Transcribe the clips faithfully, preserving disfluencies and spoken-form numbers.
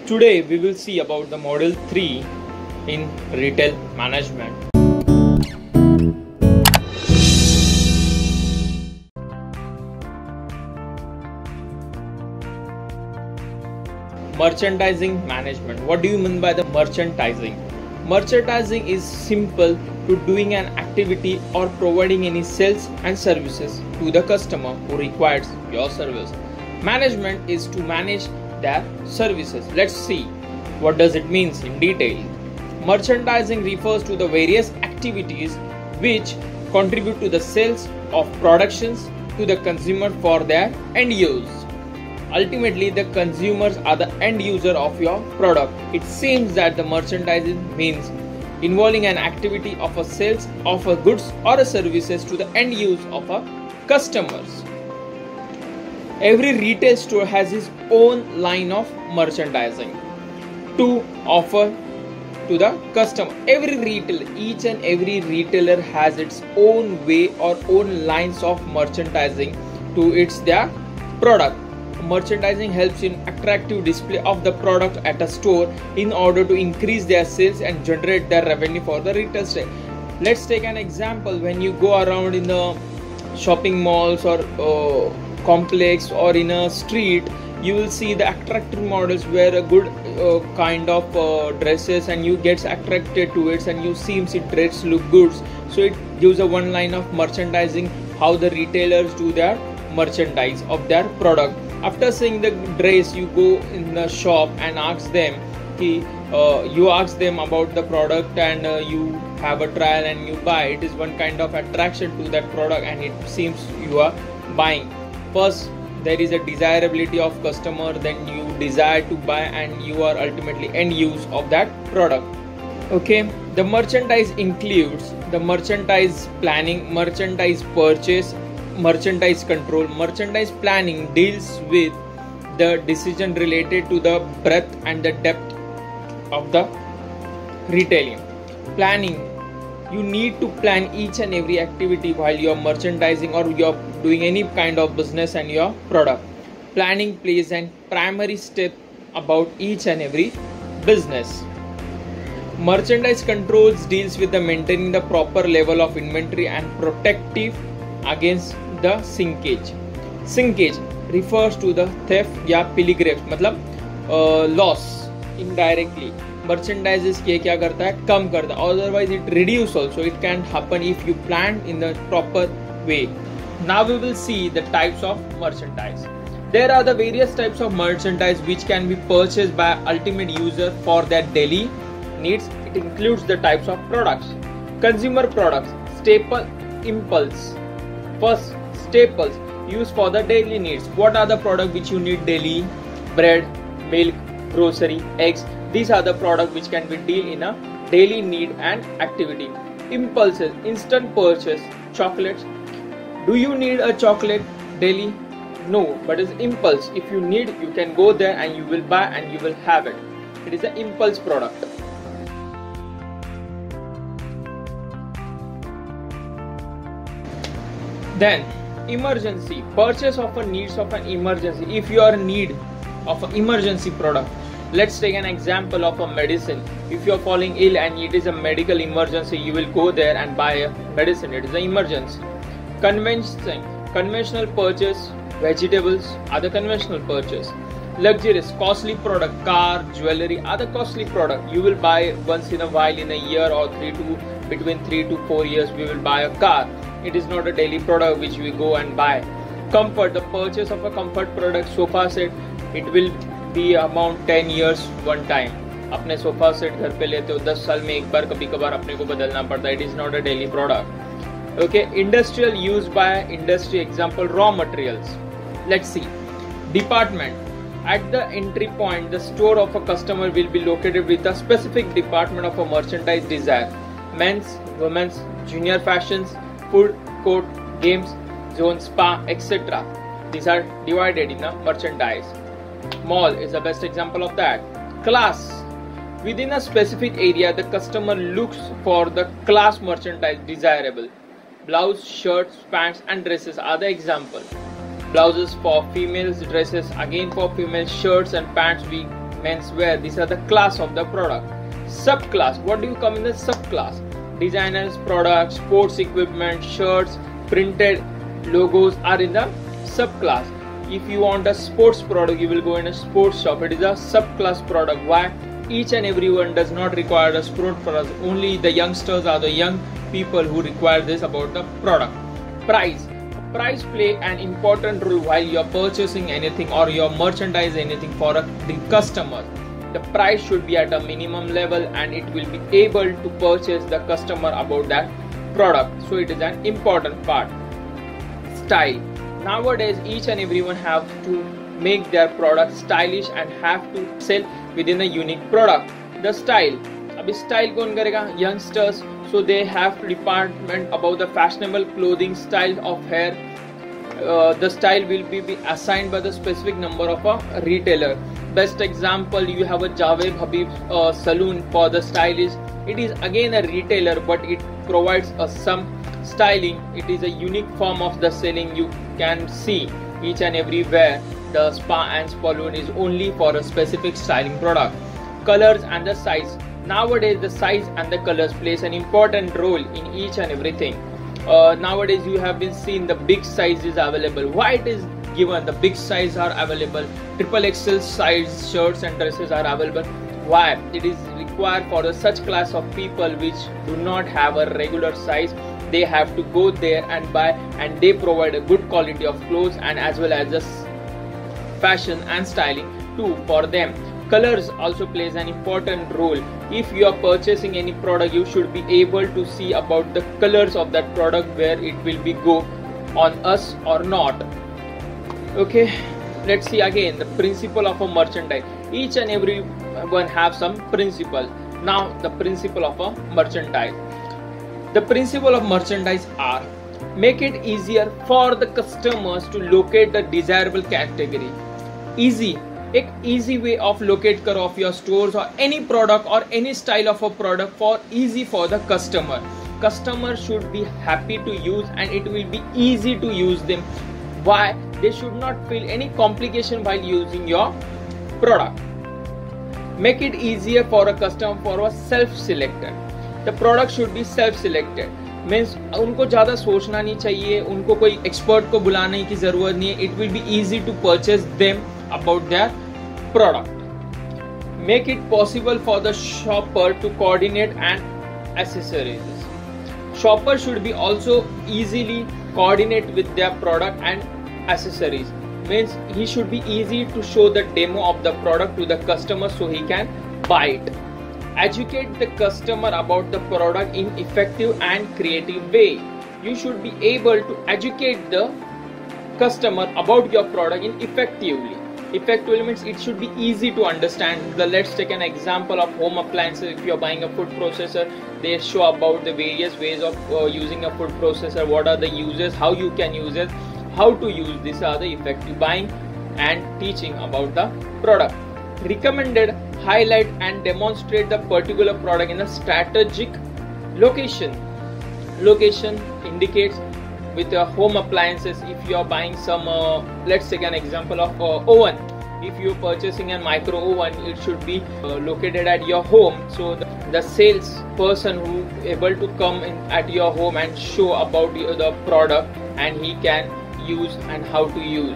Today we will see about the model three in retail management. Merchandising management. What do you mean by the merchandising? Merchandising is simple to doing an activity or providing any sales and services to the customer who requires your service. Management is to manage their services. Let's see what does it means in detail. Merchandising refers to the various activities which contribute to the sales of productions to the consumer for their end use. Ultimately, the consumers are the end user of your product. It seems that the merchandising means involving an activity of a sales of a goods or a services to the end use of a customers. Every retail store has its own line of merchandising to offer to the customer. Every retailer, each and every retailer has its own way or own lines of merchandising to its their product. Merchandising helps in attractive display of the product at a store in order to increase their sales and generate their revenue for the retail store. Let's take an example. When you go around in the shopping malls or uh, complex or in a street, you will see the attractive models wear a good uh, kind of uh, dresses and you get attracted to it and you seems it dress look good. So it gives a one line of merchandising how the retailers do their merchandise of their product. After seeing the dress, you go in the shop and ask them ki, uh, you ask them about the product and uh, you have a trial and you buy. It is one kind of attraction to that product and it seems you are buying. First, there is a desirability of customer, then you desire to buy and you are ultimately end use of that product. Okay, the merchandise includes the merchandise planning, merchandise purchase, merchandise control. Merchandise planning deals with the decision related to the breadth and the depth of the retailing. Planning, you need to plan each and every activity while you are merchandising or you are doing any kind of business and your product. Planning plays a primary step about each and every business. Merchandise controls deals with the maintaining the proper level of inventory and protective against the sinkage. Sinkage refers to the theft या pilferage मतलब loss indirectly. Merchandise के क्या करता है कम करता है. Otherwise it reduce also. It can happen if you plan in the proper way. Now we will see the types of merchandise. There are the various types of merchandise which can be purchased by ultimate user for their daily needs. It includes the types of products. Consumer products, staple, impulse. First, staples used for the daily needs. What are the products which you need daily? Bread, milk, grocery, eggs. These are the products which can be deal in a daily need and activity. Impulses, instant purchase, chocolates. Do you need a chocolate daily? No, but it's impulse. If you need, you can go there and you will buy and you will have it. It is an impulse product. Then, emergency, purchase of a needs of an emergency. If you are in need of an emergency product, let's take an example of a medicine. If you are falling ill and it is a medical emergency, you will go there and buy a medicine. It is an emergency. Convention, conventional purchase, vegetables are the conventional purchase. Luxurious, costly product, car, jewelry are the costly product. You will buy once in a while in a year or three to between three to four years. We will buy a car. It is not a daily product which we go and buy. Comfort, the purchase of a comfort product, sofa set, it will be amount ten years one time. अपने sofa set घर पे लेते हो दस साल में एक बार कभी कभार अपने को बदलना पड़ता है. It is not a daily product. Okay, industrial used by industry, example raw materials. Let's see. Department. At the entry point, the store of a customer will be located with a specific department of a merchandise desire. Men's, women's, junior fashions, food, court, games, zone, spa, et cetera. These are divided in a merchandise. Mall is the best example of that. Class. Within a specific area, the customer looks for the class merchandise desirable. Blouse, shirts, pants and dresses are the example. Blouses for females, dresses again for females, shirts and pants we menswear. These are the class of the product. Subclass, what do you come in the subclass? Designers products, sports equipment, shirts, printed logos are in the subclass. If you want a sports product, you will go in a sports shop. It is a subclass product. Why? Each and everyone does not require a sports product. Only the youngsters are the young people who require this about the product. Price. Price play an important role while you are purchasing anything or you are merchandise anything for a, the customer. The price should be at a minimum level and it will be able to purchase the customer about that product. So it is an important part. Style. Nowadays each and everyone have to make their product stylish and have to sell within a unique product. The style. Abhi style kaun karega? Youngsters. So they have department about the fashionable clothing, style of hair. Uh, the style will be, be assigned by the specific number of a retailer. Best example, you have a Javed Habib uh, saloon for the stylist. It is again a retailer, but it provides a some styling. It is a unique form of the selling. You can see each and everywhere the spa and saloon is only for a specific styling product. Colors and the size. Nowadays the size and the colors plays an important role in each and everything. Uh, nowadays you have been seen the big size is available. Why it is given the big size are available? Triple X L size shirts and dresses are available. Why? It is required for a such class of people which do not have a regular size. They have to go there and buy, and they provide a good quality of clothes and as well as the fashion and styling too for them. Colors also plays an important role. If you are purchasing any product, you should be able to see about the colors of that product, where it will be go on us or not. Okay, let's see again the principle of a merchandise. Each and every one have some principle. Now the principle of a merchandise. The principle of merchandise are: make it easier for the customers to locate the desirable category. Easy. एक easy way of locate कर of your stores or any product or any style of a product for easy for the customer. Customer should be happy to use and it will be easy to use them. Why? They should not feel any complication while using your product. Make it easier for a customer for a self-selected. The product should be self-selected. Means उनको ज़्यादा सोचना नहीं चाहिए, उनको कोई expert को बुलाने की ज़रूरत नहीं है. It will be easy to purchase them about their product. Make it possible for the shopper to coordinate and accessories. Shopper should be also easily coordinate with their product and accessories. Means he should be easy to show the demo of the product to the customer so he can buy it. Educate the customer about the product in effective and creative way. You should be able to educate the customer about your product in effectively. Effectively means it should be easy to understand. The, let's take an example of home appliances. If you are buying a food processor, they show about the various ways of uh, using a food processor, what are the uses, how you can use it, how to use. These are the effective buying and teaching about the product. Recommended, highlight and demonstrate the particular product in a strategic location. Location indicates with your home appliances. If you are buying some, uh, let's take an example of uh, oven. If you are purchasing a micro oven, it should be uh, located at your home. So the, the sales person who able to come in at your home and show about the, the product, and he can use and how to use.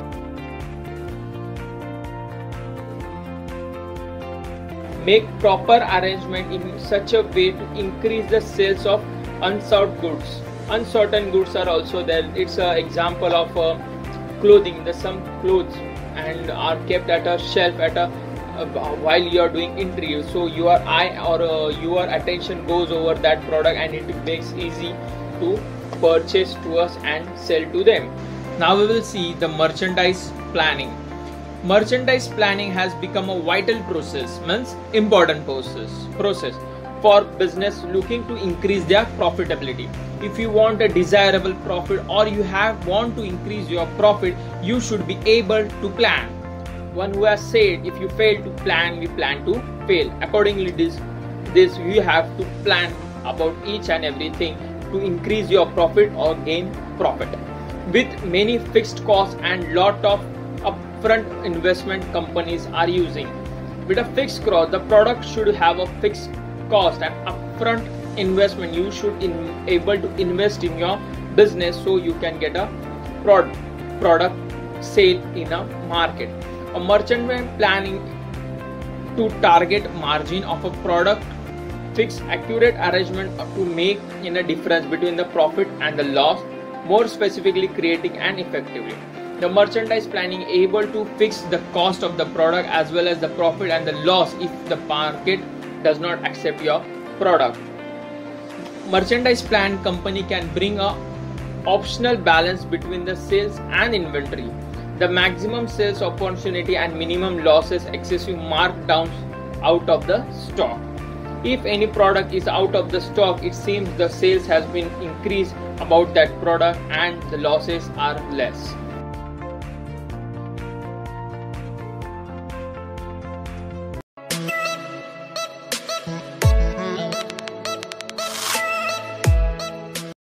Make proper arrangement in such a way to increase the sales of unsold goods. Uncertain goods are also there. It's an example of uh, clothing. There's some clothes and are kept at a shelf at a uh, while you are doing interview. So your eye or uh, your attention goes over that product, and it makes easy to purchase to us and sell to them. Now we will see the merchandise planning. Merchandise planning has become a vital process, means important process process for business looking to increase their profitability. If you want a desirable profit or you have want to increase your profit, you should be able to plan. One who has said, if you fail to plan, we plan to fail. Accordingly, this this you have to plan about each and everything to increase your profit or gain profit. With many fixed costs and lot of upfront investment companies are using. With a fixed cost, the product should have a fixed cost and upfront investment. You should be able to invest in your business so you can get a product product sale in a market. A merchant planning to target margin of a product, fix accurate arrangement to make in a difference between the profit and the loss, more specifically creating an effectively. The merchandise planning able to fix the cost of the product as well as the profit and the loss if the market does not accept your product. Merchandise plan company can bring a optional balance between the sales and inventory, the maximum sales opportunity and minimum losses, excessive markdowns out of the stock. If any product is out of the stock, it seems the sales has been increased about that product and the losses are less.